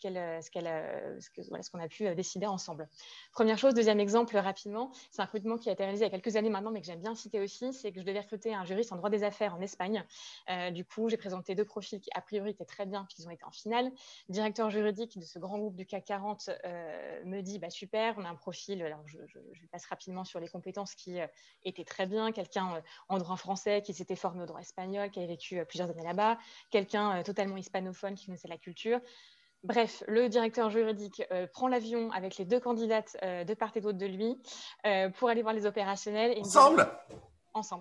ce qu'on a pu décider ensemble. Première chose. Deuxième exemple, rapidement, c'est un recrutement qui a été réalisé il y a quelques années maintenant, mais que j'aime bien citer aussi, c'est que je devais recruter un juriste en droit des affaires en Espagne. Du coup, j'ai présenté 2 profils qui, a priori, étaient très bien, puis ils ont été en finale. Le directeur juridique de ce grand groupe du CAC 40 me dit, super, on a un profil, alors je passe rapidement sur les compétences qui étaient très bien, quelqu'un en droit français qui s'était formé au droit espagnol, qui avait vécu plusieurs années là-bas, quelqu'un totalement hispanophone qui connaissait la culture. Bref, le directeur juridique prend l'avion avec les 2 candidates de part et d'autre de lui pour aller voir les opérationnels. Et Ensemble? Ensemble.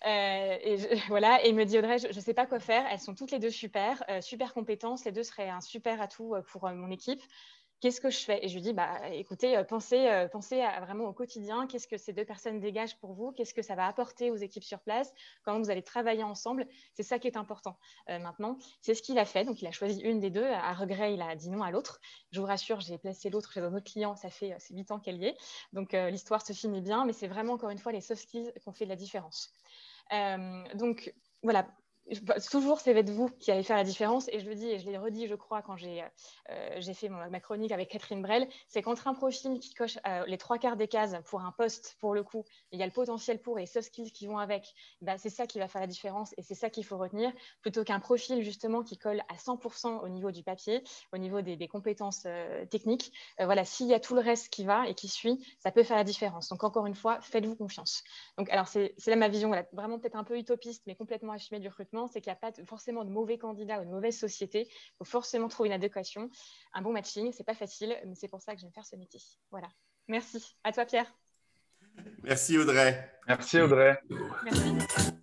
Voilà, et il me dit, Audrey, je ne sais pas quoi faire. Elles sont toutes les 2 super, super compétences. Les 2 seraient un super atout pour mon équipe. Qu'est-ce que je fais? Et je lui dis, écoutez, pensez vraiment au quotidien. Qu'est-ce que ces 2 personnes dégagent pour vous? Qu'est-ce que ça va apporter aux équipes sur place? Comment vous allez travailler ensemble? C'est ça qui est important maintenant. C'est ce qu'il a fait. Donc, il a choisi une des 2. À regret, il a dit non à l'autre. Je vous rassure, j'ai placé l'autre chez un autre client. Ça fait 8 ans qu'elle y est. Donc, l'histoire se finit bien. Mais c'est vraiment, encore une fois, les soft skills qui ont fait de la différence. Donc, voilà. Toujours, c'est vous qui allez faire la différence. Et je le dis et je l'ai redit, je crois, quand j'ai fait ma chronique avec Catherine Brel, c'est qu'entre un profil qui coche les 3/4 des cases pour un poste, pour le coup, il y a le potentiel pour et les soft skills qui vont avec, c'est ça qui va faire la différence et c'est ça qu'il faut retenir, plutôt qu'un profil justement qui colle à 100% au niveau du papier, au niveau des compétences techniques. Voilà, s'il y a tout le reste qui va et qui suit, ça peut faire la différence. Donc, encore une fois, faites-vous confiance. Donc, alors, c'est là ma vision, vraiment peut-être un peu utopiste, mais complètement assumée du recrutement. C'est qu'il n'y a pas forcément de mauvais candidats ou de mauvaise société. Il faut forcément trouver une adéquation, un bon matching. Ce n'est pas facile, mais c'est pour ça que j'aime faire ce métier. Voilà. Merci. À toi, Pierre. Merci, Audrey. Merci, Audrey. Merci.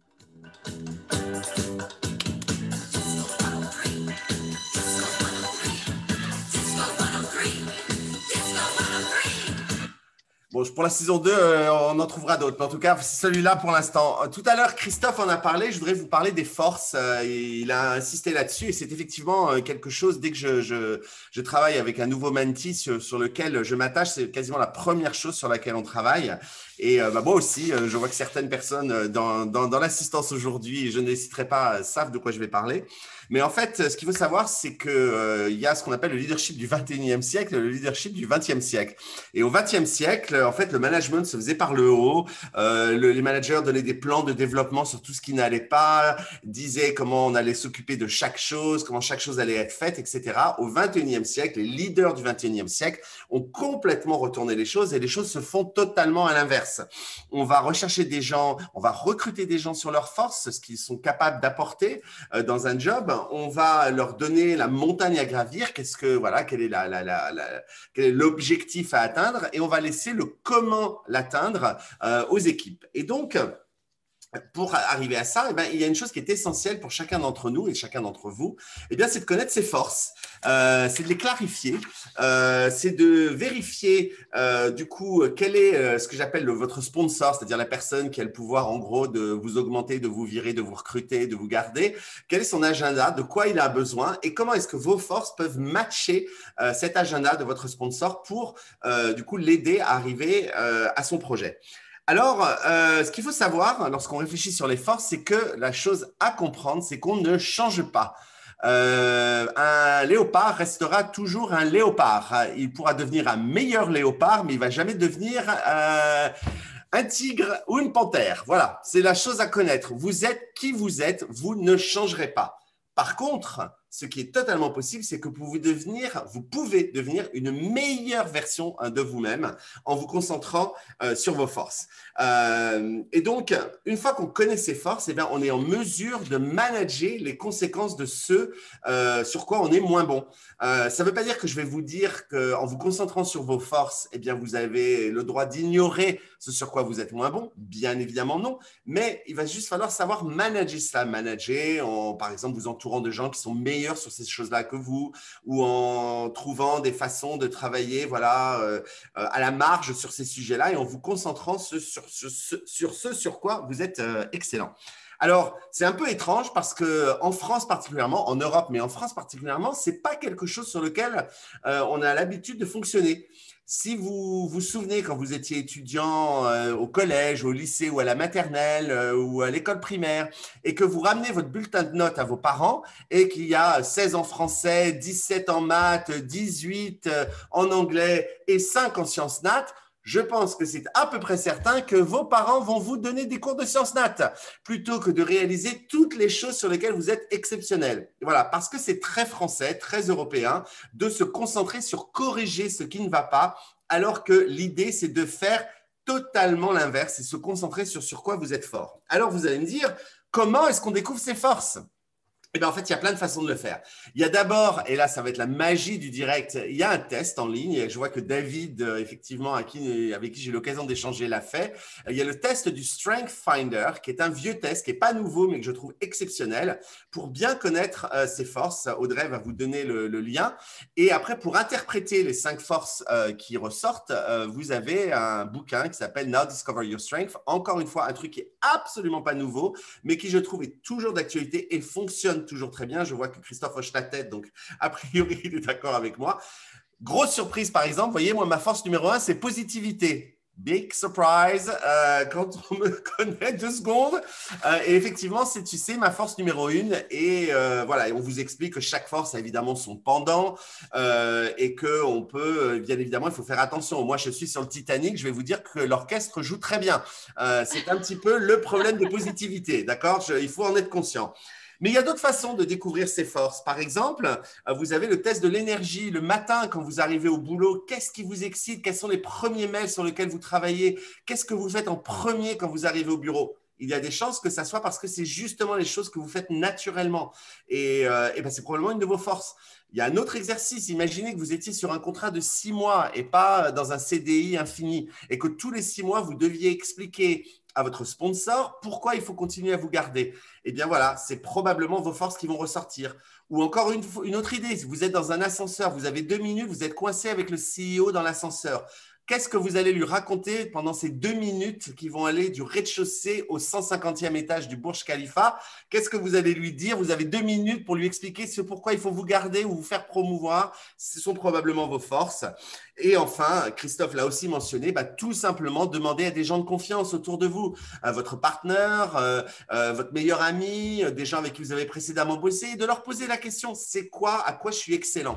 Bon, pour la saison 2, on en trouvera d'autres. Mais en tout cas, c'est celui-là pour l'instant. Tout à l'heure, Christophe en a parlé. Je voudrais vous parler des forces. Il a insisté là-dessus et c'est effectivement quelque chose, dès que je travaille avec un nouveau mentee sur lequel je m'attache, c'est quasiment la première chose sur laquelle on travaille. Et moi aussi, je vois que certaines personnes dans l'assistance aujourd'hui, je ne citerai pas, savent de quoi je vais parler. Mais en fait, ce qu'il faut savoir, c'est qu'il y a ce qu'on appelle le leadership du 21e siècle et le leadership du 20e siècle. Et au 20e siècle, en en fait, le management se faisait par le haut. Les managers donnaient des plans de développement sur tout ce qui n'allait pas, disaient comment on allait s'occuper de chaque chose, comment chaque chose allait être faite, etc. Au 21e siècle, les leaders du 21e siècle ont complètement retourné les choses et les choses se font totalement à l'inverse. On va rechercher des gens, on va recruter des gens sur leurs forces, ce qu'ils sont capables d'apporter dans un job. On va leur donner la montagne à gravir, quel est l'objectif à atteindre, et on va laisser le comment l'atteindre aux équipes. Et donc, pour arriver à ça, il y a une chose qui est essentielle pour chacun d'entre nous et chacun d'entre vous, c'est de connaître ses forces, c'est de les clarifier, c'est de vérifier du coup quel est ce que j'appelle votre sponsor, c'est-à-dire la personne qui a le pouvoir en gros de vous augmenter, de vous virer, de vous recruter, de vous garder, quel est son agenda, de quoi il a besoin et comment est-ce que vos forces peuvent matcher cet agenda de votre sponsor pour du coup l'aider à arriver à son projet. Alors, ce qu'il faut savoir lorsqu'on réfléchit sur les forces, c'est que la chose à comprendre, c'est qu'on ne change pas. Un léopard restera toujours un léopard. Il pourra devenir un meilleur léopard, mais il ne va jamais devenir un tigre ou une panthère. Voilà, c'est la chose à connaître. Vous êtes qui vous êtes, vous ne changerez pas. Par contre, ce qui est totalement possible, c'est que vous pouvez devenir une meilleure version de vous-même en vous concentrant sur vos forces. Et donc, une fois qu'on connaît ses forces, on est en mesure de manager les conséquences de ce sur quoi on est moins bon. Ça ne veut pas dire que je vais vous dire qu'en vous concentrant sur vos forces, vous avez le droit d'ignorer ce sur quoi vous êtes moins bon. Bien évidemment, non. Mais il va juste falloir savoir manager cela. Manager en, par exemple, vous entourant de gens qui sont meilleurs sur ces choses-là que vous, ou en trouvant des façons de travailler à la marge sur ces sujets-là et en vous concentrant sur ce sur quoi vous êtes excellent. Alors, c'est un peu étrange parce qu'en France particulièrement, en Europe, mais en France particulièrement, ce n'est pas quelque chose sur lequel on a l'habitude de fonctionner. Si vous vous souvenez quand vous étiez étudiant au collège, au lycée ou à la maternelle ou à l'école primaire et que vous ramenez votre bulletin de notes à vos parents et qu'il y a 16 en français, 17 en maths, 18 en anglais et 5 en sciences nat, je pense que c'est à peu près certain que vos parents vont vous donner des cours de sciences nat plutôt que de réaliser toutes les choses sur lesquelles vous êtes exceptionnel. Voilà, parce que c'est très français, très européen de se concentrer sur corriger ce qui ne va pas, alors que l'idée, c'est de faire totalement l'inverse et se concentrer sur quoi vous êtes fort. Alors, vous allez me dire, comment est-ce qu'on découvre ses forces ? En fait, il y a plein de façons de le faire. Il y a d'abord, et là, ça va être la magie du direct, il y a un test en ligne. Je vois que David, effectivement, avec qui j'ai eu l'occasion d'échanger, l'a fait. Il y a le test du Strength Finder, qui est un vieux test, qui n'est pas nouveau, mais que je trouve exceptionnel, pour bien connaître ses forces. Audrey va vous donner le lien. Et après, pour interpréter les 5 forces qui ressortent, vous avez un bouquin qui s'appelle Now Discover Your Strength. Encore une fois, un truc qui n'est absolument pas nouveau, mais qui, je trouve, est toujours d'actualité et fonctionne toujours très bien. Je vois que Christophe hoche la tête, donc a priori, il est d'accord avec moi. Grosse surprise, par exemple, vous voyez, moi, ma force numéro 1, c'est positivité. Big surprise quand on me connaît 2 secondes. Et effectivement, c'est, tu sais, ma force numéro 1. Et voilà, et on vous explique que chaque force a évidemment son pendant et qu'on peut, bien évidemment, il faut faire attention. Moi, je suis sur le Titanic, je vais vous dire que l'orchestre joue très bien. C'est un petit peu le problème de positivité, d'accord ? Il faut en être conscient. Mais il y a d'autres façons de découvrir ses forces. Par exemple, vous avez le test de l'énergie. Le matin, quand vous arrivez au boulot, qu'est-ce qui vous excite? Quels sont les premiers mails sur lesquels vous travaillez? Qu'est-ce que vous faites en premier quand vous arrivez au bureau? Il y a des chances que ça soit parce que c'est justement les choses que vous faites naturellement. Et c'est probablement une de vos forces. Il y a un autre exercice. Imaginez que vous étiez sur un contrat de 6 mois et pas dans un CDI infini et que tous les 6 mois, vous deviez expliquer à votre sponsor pourquoi il faut continuer à vous garder. Eh bien voilà, c'est probablement vos forces qui vont ressortir. Ou encore une autre idée, si vous êtes dans un ascenseur, vous avez 2 minutes, vous êtes coincé avec le CEO dans l'ascenseur. Qu'est-ce que vous allez lui raconter pendant ces 2 minutes qui vont aller du rez-de-chaussée au 150e étage du Burj Khalifa? Qu'est-ce que vous allez lui dire? Vous avez 2 minutes pour lui expliquer pourquoi il faut vous garder ou vous faire promouvoir. Ce sont probablement vos forces. Et enfin, Christophe l'a aussi mentionné, tout simplement demander à des gens de confiance autour de vous, à votre partenaire, votre meilleur ami, des gens avec qui vous avez précédemment bossé, et de leur poser la question, c'est quoi, à quoi je suis excellent?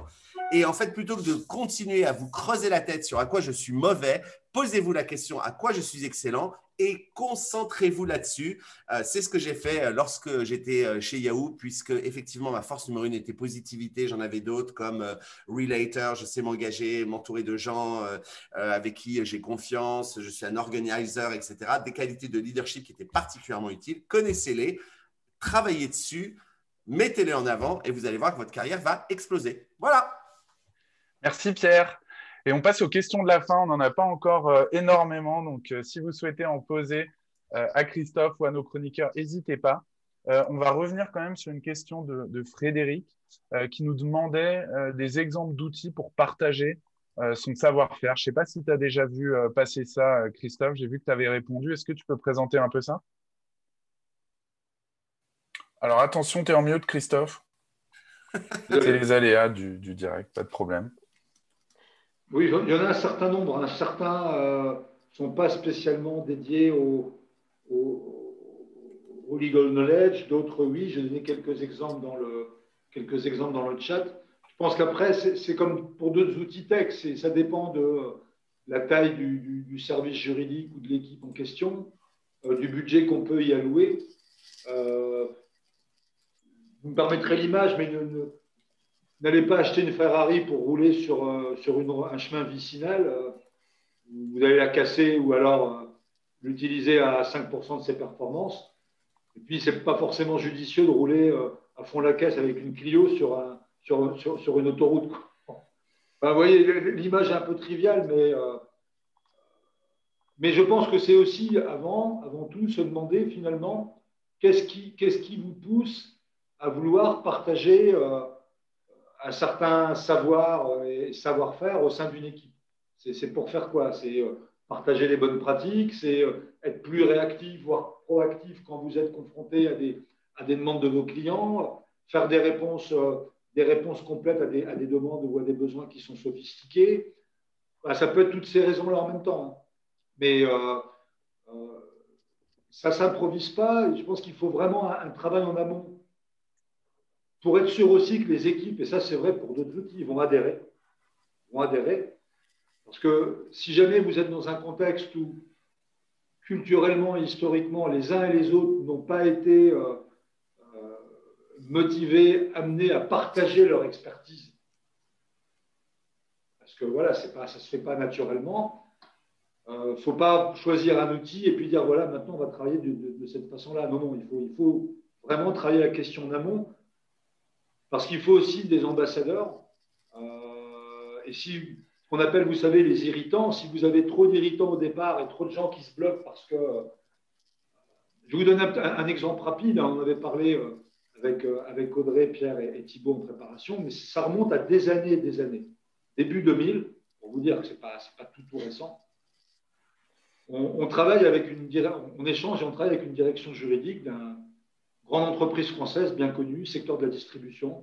Et en fait, plutôt que de continuer à vous creuser la tête sur à quoi je suis mauvais, posez-vous la question à quoi je suis excellent et concentrez-vous là-dessus. C'est ce que j'ai fait lorsque j'étais chez Yahoo, puisque effectivement, ma force numéro 1 était positivité. J'en avais d'autres comme Relator, je sais m'engager, m'entourer de gens avec qui j'ai confiance, je suis un organizer, etc. Des qualités de leadership qui étaient particulièrement utiles. Connaissez-les, travaillez dessus, mettez-les en avant et vous allez voir que votre carrière va exploser. Voilà. Merci Pierre. Et on passe aux questions de la fin. On n'en a pas encore énormément. Donc, si vous souhaitez en poser à Christophe ou à nos chroniqueurs, n'hésitez pas. On va revenir quand même sur une question de Frédéric qui nous demandait des exemples d'outils pour partager son savoir-faire. Je ne sais pas si tu as déjà vu passer ça, Christophe. J'ai vu que tu avais répondu. Est-ce que tu peux présenter un peu ça? Alors, attention, tu es en mute, Christophe. C'est les aléas du direct, pas de problème. Oui, il y en a un certain nombre. Certains ne sont pas spécialement dédiés au legal knowledge, d'autres oui. J'ai donné quelques exemples dans le chat. Je pense qu'après, c'est comme pour d'autres outils tech, ça dépend de la taille du service juridique ou de l'équipe en question, du budget qu'on peut y allouer. Vous me permettrez l'image, mais n'allez pas acheter une Ferrari pour rouler sur un chemin vicinal. Vous allez la casser ou alors l'utiliser à 5% de ses performances. Et puis, ce n'est pas forcément judicieux de rouler à fond la caisse avec une Clio sur une autoroute. Enfin, vous voyez, l'image est un peu triviale, mais je pense que c'est aussi, avant tout, se demander finalement qu'est-ce qui vous pousse à vouloir partager un certain savoir et savoir-faire au sein d'une équipe. C'est pour faire quoi? C'est partager les bonnes pratiques, c'est être plus réactif, voire proactif quand vous êtes confronté à des demandes de vos clients, faire des réponses complètes à des demandes ou à des besoins qui sont sophistiqués. Ça peut être toutes ces raisons-là en même temps. Mais ça ne s'improvise pas. Et je pense qu'il faut vraiment un travail en amont pour être sûr aussi que les équipes, et ça c'est vrai pour d'autres outils, vont adhérer. Parce que si jamais vous êtes dans un contexte où culturellement et historiquement, les uns et les autres n'ont pas été motivés, amenés à partager leur expertise, parce que voilà, ça ne se fait pas naturellement, il ne faut pas choisir un outil et puis dire voilà, maintenant on va travailler de cette façon-là. Non, il faut vraiment travailler la question en amont, parce qu'il faut aussi des ambassadeurs. Et si qu'on appelle, vous savez, les irritants, si vous avez trop d'irritants au départ et trop de gens qui se bloquent parce que… Je vais vous donner un exemple rapide. On en avait parlé avec Audrey, Pierre et Thibault en préparation, mais ça remonte à des années et des années. Début 2000, pour vous dire que ce n'est pas tout récent. On travaille on échange et on travaille avec une direction juridique d'une grande entreprise française bien connue, secteur de la distribution.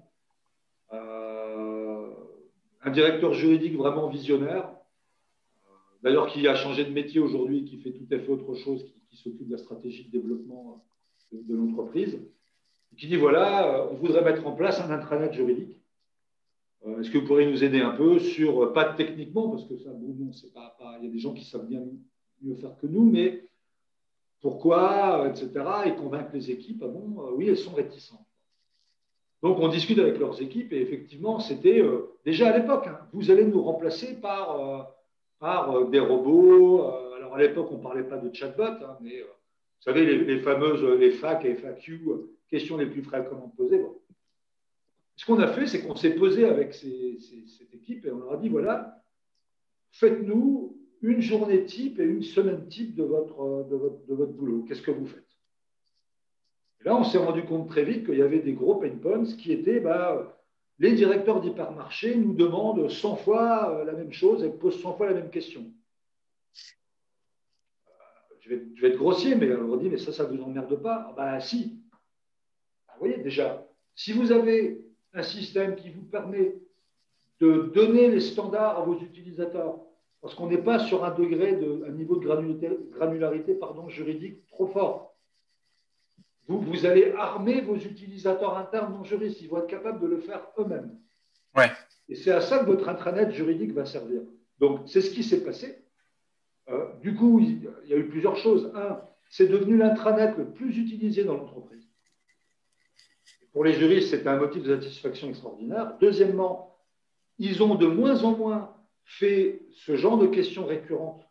Un directeur juridique vraiment visionnaire, d'ailleurs qui a changé de métier aujourd'hui, qui fait tout à fait autre chose, qui s'occupe de la stratégie de développement de l'entreprise, qui dit voilà, on voudrait mettre en place un intranet juridique. Est-ce que vous pourriez nous aider un peu sur, pas techniquement, parce que ça, bon, c'est pas, il y a des gens qui savent bien mieux faire que nous, mais pourquoi, etc. Et convaincre les équipes, oui, elles sont réticentes. Donc, on discute avec leurs équipes et effectivement, c'était déjà à l'époque, vous allez nous remplacer par des robots. Alors, à l'époque, on ne parlait pas de chatbot, mais vous savez, les fameuses FAQ et FAQ, questions les plus fréquemment posées. Bon. Ce qu'on a fait, c'est qu'on s'est posé avec cette équipe et on leur a dit, voilà, faites-nous une journée type et une semaine type de votre boulot. Qu'est-ce que vous faites? Et là, on s'est rendu compte très vite qu'il y avait des gros pain points qui étaient les directeurs d'hypermarché nous demandent 100 fois la même chose et posent 100 fois la même question. Je vais être grossier, mais on leur dit, mais ça ne vous emmerde pas? Si. Vous voyez déjà, si vous avez un système qui vous permet de donner les standards à vos utilisateurs, parce qu'on n'est pas sur un niveau de granularité juridique trop fort. Vous allez armer vos utilisateurs internes non juristes. Ils vont être capables de le faire eux-mêmes. Ouais. Et c'est à ça que votre intranet juridique va servir. Donc, c'est ce qui s'est passé. Du coup, il y a eu plusieurs choses. Un, c'est devenu l'intranet le plus utilisé dans l'entreprise. Pour les juristes, c'était un motif de satisfaction extraordinaire. Deuxièmement, ils ont de moins en moins fait ce genre de questions récurrentes.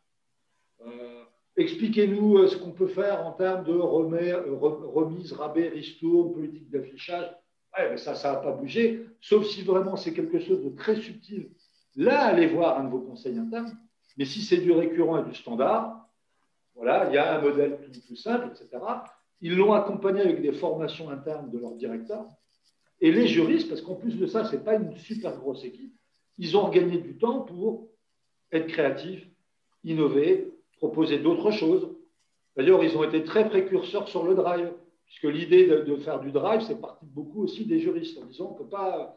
Expliquez-nous ce qu'on peut faire en termes de remise, rabais, ristourne, politique d'affichage. Ouais, mais ça n'a pas bougé, sauf si vraiment c'est quelque chose de très subtil. Là, allez voir un de vos conseils internes. Mais si c'est du récurrent et du standard, voilà, il y a un modèle tout simple, etc. Ils l'ont accompagné avec des formations internes de leurs directeurs. Et les juristes, parce qu'en plus de ça, ce n'est pas une super grosse équipe, ils ont gagné du temps pour être créatifs, innover, proposer d'autres choses. D'ailleurs, ils ont été très précurseurs sur le drive, puisque l'idée de faire du drive, c'est parti beaucoup aussi des juristes, en disant qu'on ne peut pas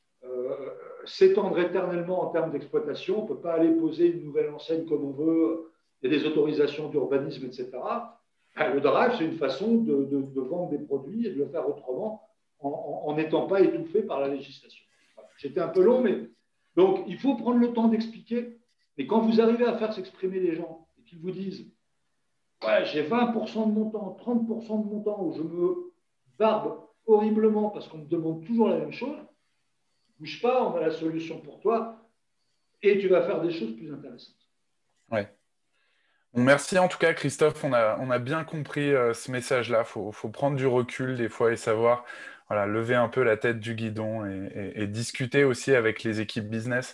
s'étendre éternellement en termes d'exploitation, on ne peut pas aller poser une nouvelle enseigne comme on veut, il y a des autorisations d'urbanisme, etc. Le drive, c'est une façon de vendre des produits et de le faire autrement en n'étant pas étouffé par la législation. J'étais un peu long, mais donc il faut prendre le temps d'expliquer. Mais quand vous arrivez à faire s'exprimer les gens et qu'ils vous disent ouais, j'ai 20% de mon temps, 30% de mon temps où je me barbe horriblement parce qu'on me demande toujours la même chose, bouge pas, on a la solution pour toi et tu vas faire des choses plus intéressantes. Ouais. Bon, merci en tout cas, Christophe. On a bien compris ce message-là. Faut prendre du recul des fois et savoir voilà, lever un peu la tête du guidon et discuter aussi avec les équipes business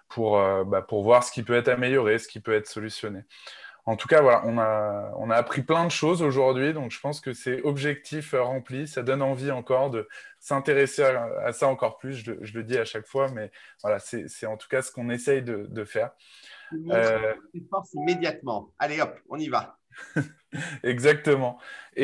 pour voir ce qui peut être amélioré, ce qui peut être solutionné. En tout cas, voilà, on a appris plein de choses aujourd'hui, donc je pense que c'est objectif rempli. Ça donne envie encore de s'intéresser à ça encore plus. Je le dis à chaque fois, mais voilà, c'est en tout cas ce qu'on essaye de faire. Une force immédiatement. Allez hop, on y va. Exactement.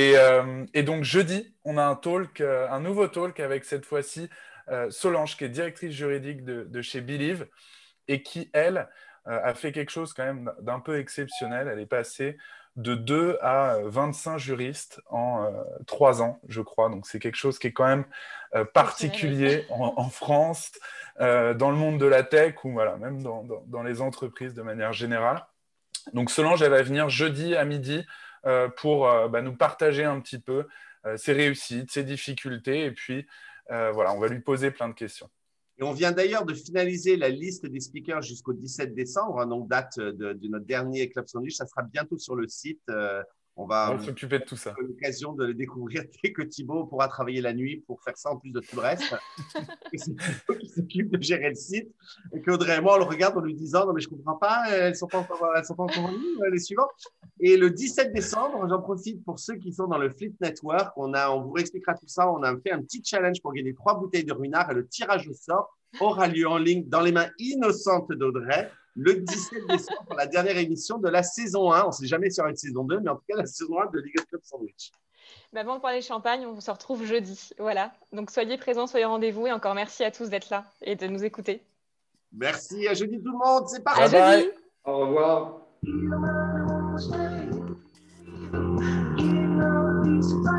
Et donc jeudi, on a un nouveau talk avec cette fois-ci Solange, qui est directrice juridique de chez Believe et qui, elle, a fait quelque chose quand même d'un peu exceptionnel. Elle est passée de 2 à 25 juristes en 3 ans, je crois. Donc c'est quelque chose qui est quand même particulier en France, dans le monde de la tech ou voilà, même dans les entreprises de manière générale. Donc Solange, elle va venir jeudi à midi pour nous partager un petit peu ses réussites, ses difficultés, et puis voilà, on va lui poser plein de questions. Et on vient d'ailleurs de finaliser la liste des speakers jusqu'au 17 décembre, hein, donc date de notre dernier Club Sandwich. Ça sera bientôt sur le site. On va s'occuper de tout ça. L'occasion de le découvrir dès que Thibaut pourra travailler la nuit pour faire ça en plus de tout le reste. Et c'est Thibaut qui s'occupe de gérer le site. Et qu'Audrey et moi, on le regarde en lui disant non, mais je ne comprends pas, elles ne sont pas encore en ligne, les suivantes. Et le 17 décembre, j'en profite pour ceux qui sont dans le Flip Network. On vous réexpliquera tout ça. On a fait un petit challenge pour gagner 3 bouteilles de Ruinart et le tirage au sort aura lieu en ligne dans les mains innocentes d'Audrey le 17 décembre pour la dernière émission de la saison 1. On ne sait jamais s'il y aura une saison 2, mais en tout cas la saison 1 de Legal Club Sandwich. Avant de parler champagne, on se retrouve jeudi. Voilà. Donc soyez présents, soyez au rendez-vous et encore merci à tous d'être là et de nous écouter. Merci, à jeudi tout le monde. C'est parti. Bye bye. Au revoir.